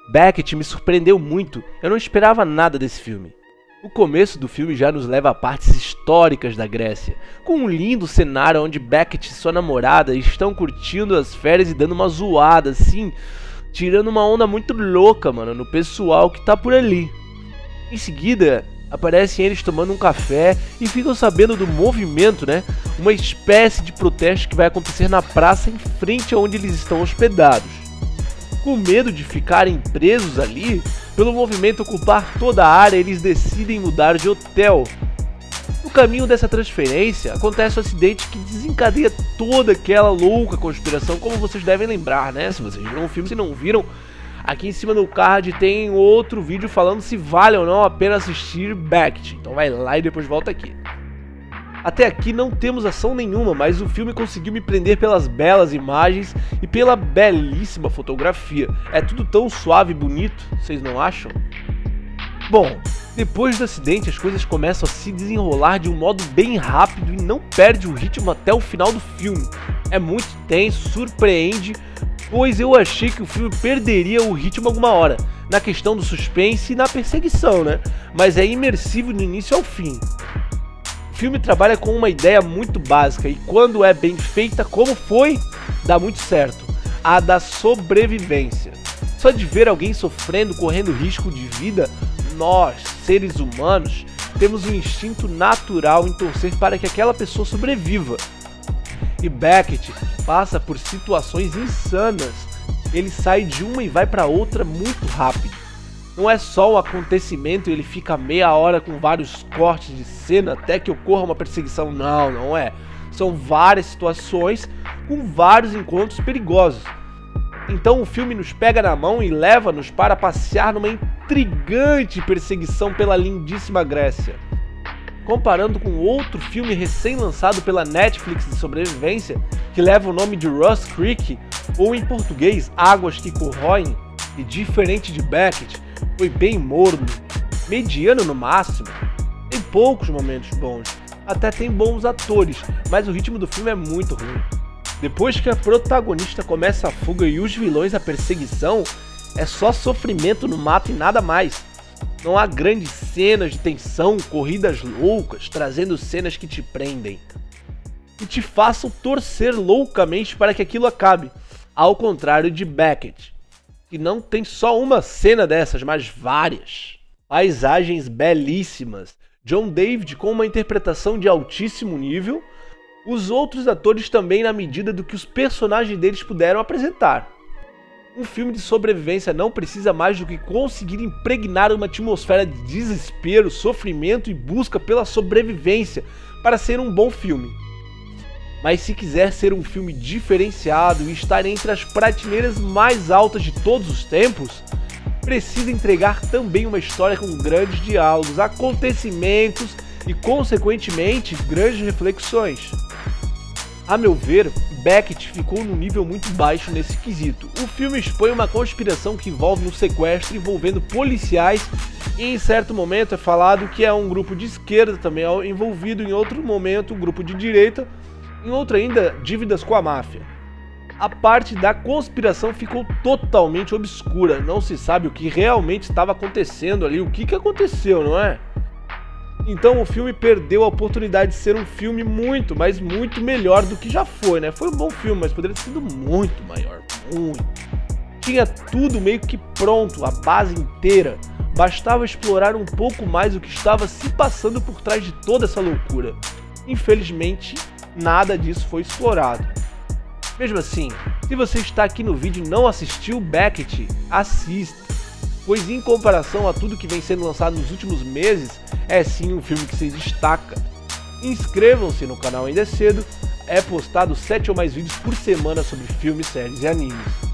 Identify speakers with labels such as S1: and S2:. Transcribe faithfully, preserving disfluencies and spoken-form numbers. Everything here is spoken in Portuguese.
S1: Beckett me surpreendeu muito, eu não esperava nada desse filme. O começo do filme já nos leva a partes históricas da Grécia, com um lindo cenário onde Beckett e sua namorada estão curtindo as férias e dando uma zoada, assim, tirando uma onda muito louca, mano, no pessoal que tá por ali. Em seguida, aparecem eles tomando um café e ficam sabendo do movimento, né? Uma espécie de protesto que vai acontecer na praça em frente a onde eles estão hospedados. Com medo de ficarem presos ali, pelo movimento ocupar toda a área, eles decidem mudar de hotel. No caminho dessa transferência, acontece um acidente que desencadeia toda aquela louca conspiração, como vocês devem lembrar, né? Se vocês viram o filme, se não viram, aqui em cima no card tem outro vídeo falando se vale ou não a pena assistir Beckett. Então vai lá e depois volta aqui. Até aqui não temos ação nenhuma, mas o filme conseguiu me prender pelas belas imagens e pela belíssima fotografia. É tudo tão suave e bonito, vocês não acham? Bom, depois do acidente as coisas começam a se desenrolar de um modo bem rápido e não perde o ritmo até o final do filme. É muito tenso, surpreende, pois eu achei que o filme perderia o ritmo alguma hora, na questão do suspense e na perseguição, né? Mas é imersivo do início ao fim. O filme trabalha com uma ideia muito básica e quando é bem feita como foi, dá muito certo. A da sobrevivência. Só de ver alguém sofrendo, correndo risco de vida, nós, seres humanos, temos um instinto natural em torcer para que aquela pessoa sobreviva. E Beckett passa por situações insanas. Ele sai de uma e vai para outra muito rápido. Não é só um acontecimento e ele fica meia hora com vários cortes de cena até que ocorra uma perseguição. Não, não é. São várias situações com vários encontros perigosos. Então o filme nos pega na mão e leva-nos para passear numa intrigante perseguição pela lindíssima Grécia. Comparando com outro filme recém-lançado pela Netflix de sobrevivência, que leva o nome de Rust Creek, ou em português, Águas que Corroem, e diferente de Beckett, foi bem morno, mediano no máximo. Tem poucos momentos bons, até tem bons atores, mas o ritmo do filme é muito ruim. Depois que a protagonista começa a fuga e os vilões a perseguição, é só sofrimento no mato e nada mais. Não há grandes cenas de tensão, corridas loucas, trazendo cenas que te prendem e te façam torcer loucamente para que aquilo acabe, ao contrário de Beckett, que não tem só uma cena dessas, mas várias. Paisagens belíssimas, John David com uma interpretação de altíssimo nível, os outros atores também na medida do que os personagens deles puderam apresentar. Um filme de sobrevivência não precisa mais do que conseguir impregnar uma atmosfera de desespero, sofrimento e busca pela sobrevivência para ser um bom filme. Mas se quiser ser um filme diferenciado e estar entre as prateleiras mais altas de todos os tempos, precisa entregar também uma história com grandes diálogos, acontecimentos e, consequentemente, grandes reflexões. A meu ver, Beckett ficou num nível muito baixo nesse quesito. O filme expõe uma conspiração que envolve um sequestro envolvendo policiais e em certo momento é falado que é um grupo de esquerda também envolvido, em outro momento um grupo de direita, em outro ainda dívidas com a máfia. A parte da conspiração ficou totalmente obscura, não se sabe o que realmente estava acontecendo ali, o que, que aconteceu, não é? Então o filme perdeu a oportunidade de ser um filme muito, mas muito melhor do que já foi, né? Foi um bom filme, mas poderia ter sido muito maior, muito. Tinha tudo meio que pronto, a base inteira. Bastava explorar um pouco mais o que estava se passando por trás de toda essa loucura. Infelizmente, nada disso foi explorado. Mesmo assim, se você está aqui no vídeo e não assistiu Beckett, assista, pois em comparação a tudo que vem sendo lançado nos últimos meses, é sim um filme que se destaca. Inscrevam-se no canal, ainda é cedo, é postado sete ou mais vídeos por semana sobre filmes, séries e animes.